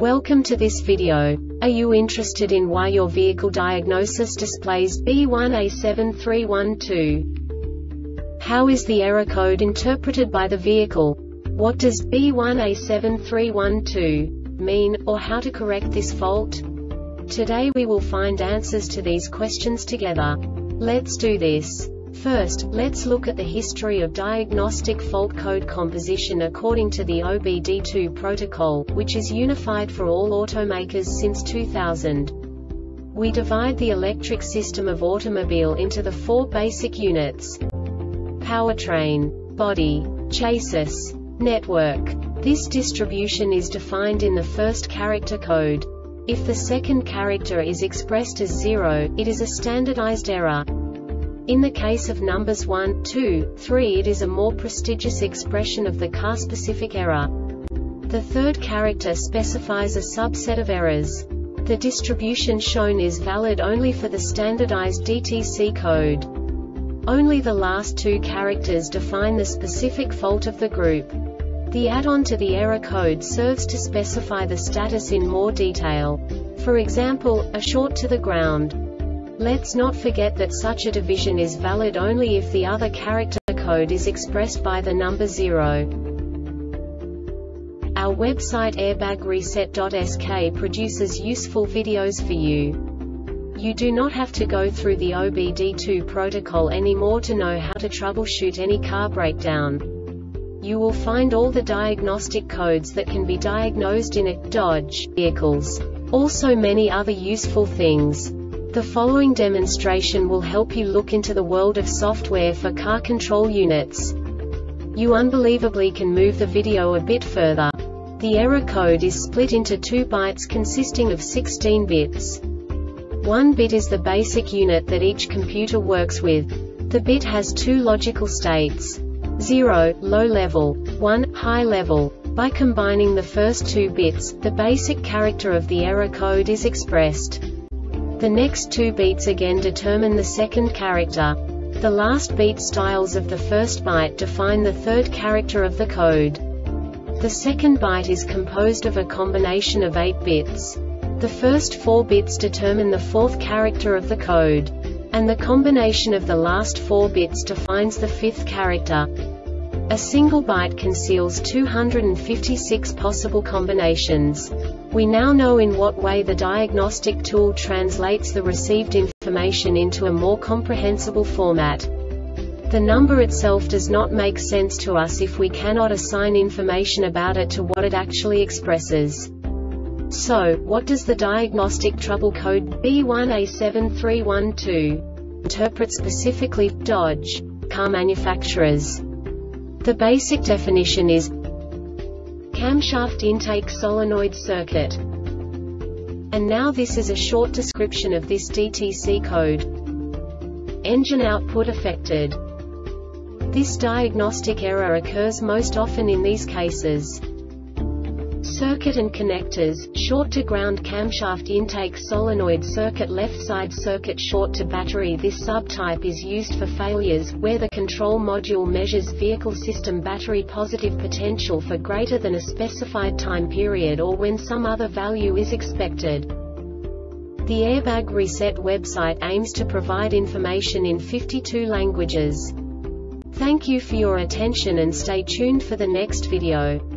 Welcome to this video. Are you interested in why your vehicle diagnosis displays B1A7312? How is the error code interpreted by the vehicle? What does B1A7312 mean, or how to correct this fault? Today we will find answers to these questions together. Let's do this. First, let's look at the history of diagnostic fault code composition according to the OBD2 protocol, which is unified for all automakers since 2000. We divide the electric system of automobile into the four basic units: powertrain, body, chassis, network. This distribution is defined in the first character code. If the second character is expressed as 0, it is a standardized error. In the case of numbers 1, 2, 3, it is a more prestigious expression of the car-specific error. The third character specifies a subset of errors. The distribution shown is valid only for the standardized DTC code. Only the last two characters define the specific fault of the group. The add-on to the error code serves to specify the status in more detail. For example, a short to the ground. Let's not forget that such a division is valid only if the other character code is expressed by the number 0. Our website airbagreset.sk produces useful videos for you. You do not have to go through the OBD2 protocol anymore to know how to troubleshoot any car breakdown. You will find all the diagnostic codes that can be diagnosed in a Dodge vehicles. Also many other useful things. The following demonstration will help you look into the world of software for car control units. You unbelievably can move the video a bit further. The error code is split into 2 bytes consisting of 16 bits. 1 bit is the basic unit that each computer works with. The bit has 2 logical states: 0, low level, 1, high level. By combining the first 2 bits, the basic character of the error code is expressed. The next 2 beats again determine the second character. The last beat styles of the first byte define the third character of the code. The second byte is composed of a combination of 8 bits. The first 4 bits determine the fourth character of the code. And the combination of the last 4 bits defines the fifth character. A single byte conceals 256 possible combinations. We now know in what way the diagnostic tool translates the received information into a more comprehensible format. The number itself does not make sense to us if we cannot assign information about it to what it actually expresses. So, what does the diagnostic trouble code B1A7312 interpret specifically for Dodge car manufacturers? The basic definition is camshaft intake solenoid circuit. And now this is a short description of this DTC code. Engine output affected. This diagnostic error occurs most often in these cases: circuit and connectors, short to ground camshaft intake solenoid circuit, left side circuit short to battery. This subtype is used for failures where the control module measures vehicle system battery positive potential for greater than a specified time period or when some other value is expected. The Airbag Reset website aims to provide information in 52 languages. Thank you for your attention and stay tuned for the next video.